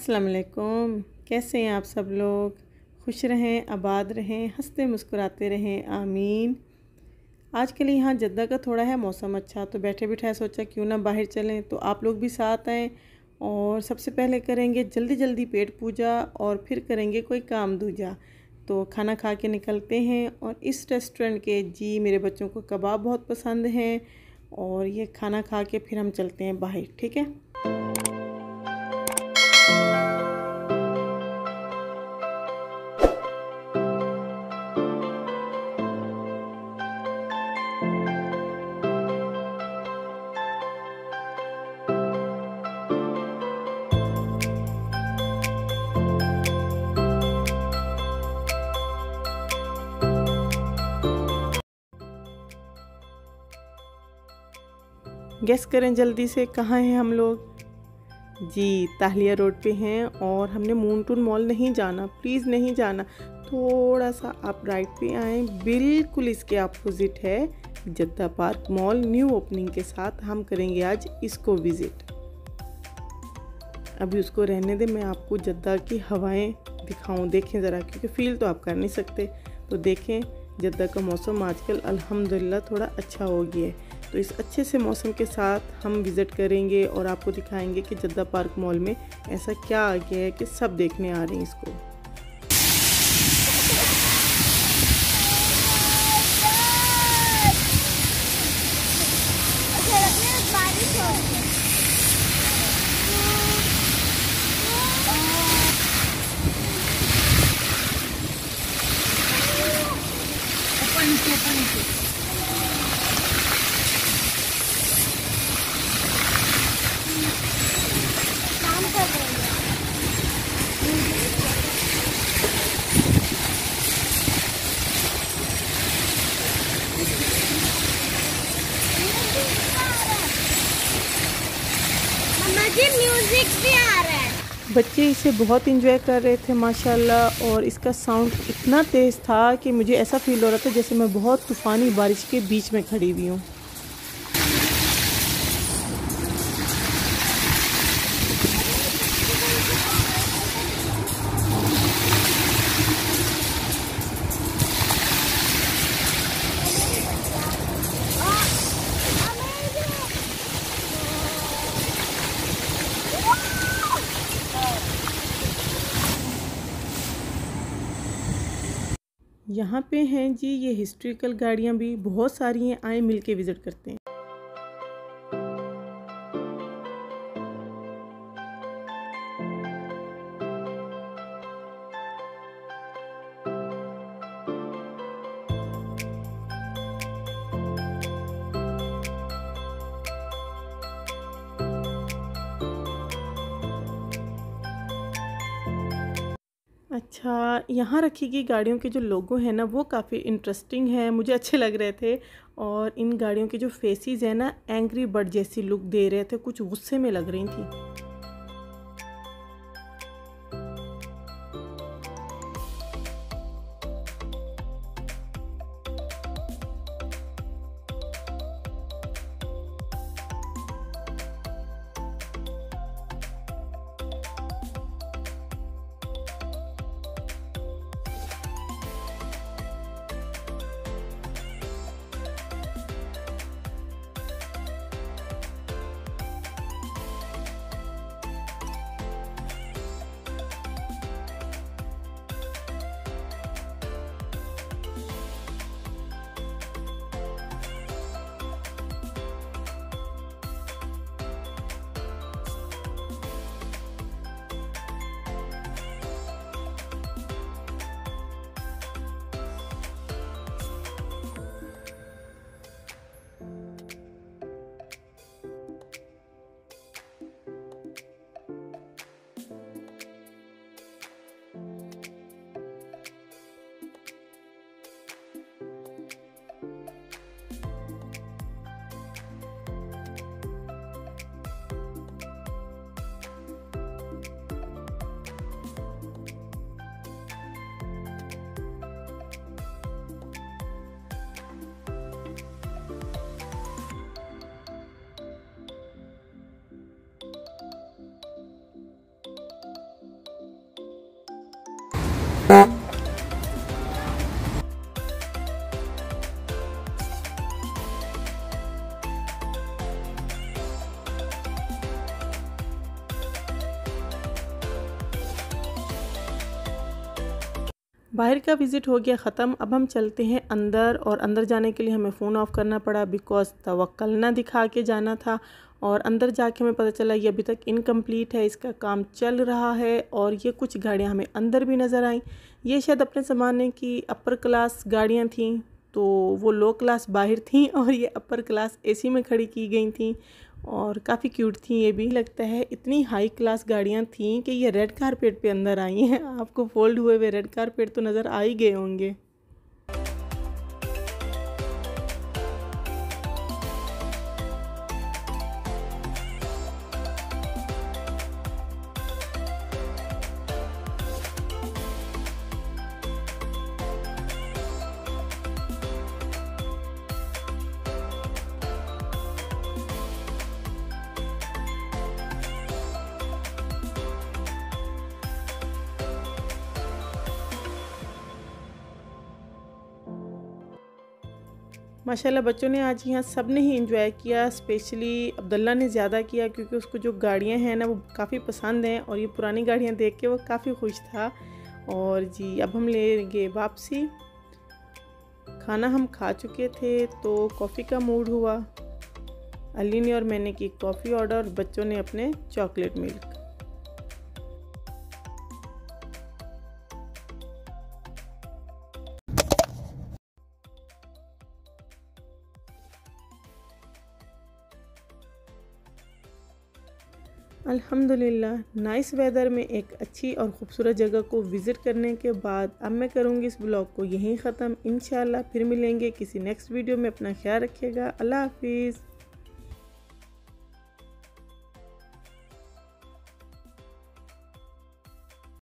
अस्सलाम वालेकुम। कैसे हैं आप सब लोग? खुश रहें, आबाद रहें, हंसते मुस्कुराते रहें, आमीन। आजकल यहाँ जद्दा का थोड़ा है मौसम अच्छा, तो बैठे बिठाए सोचा क्यों ना बाहर चलें, तो आप लोग भी साथ आएँ। और सबसे पहले करेंगे जल्दी जल्दी पेट पूजा और फिर करेंगे कोई काम दूजा। तो खाना खा के निकलते हैं। और इस रेस्टोरेंट के जी मेरे बच्चों को कबाब बहुत पसंद हैं, और ये खाना खा के फिर हम चलते हैं बाहर, ठीक है। गेस करें जल्दी से कहाँ हैं हम लोग? जी ताहिलिया रोड पे हैं, और हमने मूनटून मॉल नहीं जाना, प्लीज़ नहीं जाना। थोड़ा सा आप राइट पे आएँ, बिल्कुल इसके अपोजिट है Jeddah park mall new opening के साथ। हम करेंगे आज इसको विज़िट। अभी उसको रहने दे, मैं आपको जद्दा की हवाएं दिखाऊं। देखें ज़रा, क्योंकि फ़ील तो आप कर नहीं सकते। तो देखें जद्दा का मौसम आजकल अल्हम्दुलिल्लाह थोड़ा अच्छा हो गया है। तो इस अच्छे से मौसम के साथ हम विज़िट करेंगे और आपको दिखाएंगे कि जद्दा पार्क मॉल में ऐसा क्या आ गया है कि सब देखने आ रहे हैं इसको। म्यूजिक भी आ रहा है। बच्चे इसे बहुत इंजॉय कर रहे थे माशाल्लाह, और इसका साउंड इतना तेज़ था कि मुझे ऐसा फील हो रहा था जैसे मैं बहुत तूफ़ानी बारिश के बीच में खड़ी हुई हूँ। यहाँ पे हैं जी ये हिस्ट्रिकल गाड़ियाँ भी बहुत सारी हैं, आए मिल के विज़िट करते हैं। अच्छा, यहाँ रखी गई गाड़ियों के जो लोगो हैं ना, वो काफ़ी इंटरेस्टिंग है, मुझे अच्छे लग रहे थे। और इन गाड़ियों के जो फेसेस हैं ना, एंग्री बर्ड जैसी लुक दे रहे थे, कुछ गुस्से में लग रही थी। बाहर का विज़िट हो गया ख़त्म। अब हम चलते हैं अंदर, और अंदर जाने के लिए हमें फ़ोन ऑफ़ करना पड़ा बिकॉज़ तवक्कल ना दिखा के जाना था। और अंदर जाके हमें पता चला ये अभी तक इनकम्प्लीट है, इसका काम चल रहा है। और ये कुछ गाड़ियाँ हमें अंदर भी नज़र आईं। ये शायद अपने ज़माने की अपर क्लास गाड़ियाँ थीं, तो वो लो क्लास बाहर थीं और ये अपर क्लास एसी में खड़ी की गई थीं और काफ़ी क्यूट थी। ये भी लगता है इतनी हाई क्लास गाड़ियाँ थीं कि ये रेड कारपेट पे अंदर आई हैं। आपको फोल्ड हुए हुए रेड कारपेट तो नज़र आ ही गए होंगे। माशाल्लाह बच्चों ने आज यहाँ सब ने ही एंजॉय किया। स्पेशली अब्दुल्ला ने ज़्यादा किया क्योंकि उसको जो गाड़ियाँ हैं ना वो काफ़ी पसंद हैं और ये पुरानी गाड़ियाँ देख के वो काफ़ी खुश था। और जी अब हम लेंगे वापसी। खाना हम खा चुके थे तो कॉफ़ी का मूड हुआ। अली ने और मैंने की कॉफ़ी ऑर्डर, बच्चों ने अपने चॉकलेट मिल्क। अल्हम्दुलिल्लाह नाइस वेदर में एक अच्छी और ख़ूबसूरत जगह को विज़िट करने के बाद अब मैं करूँगी इस ब्लॉग को यहीं ख़त्म। इंशाल्लाह फिर मिलेंगे किसी नेक्स्ट वीडियो में। अपना ख्याल रखिएगा। अल्लाह हाफिज़।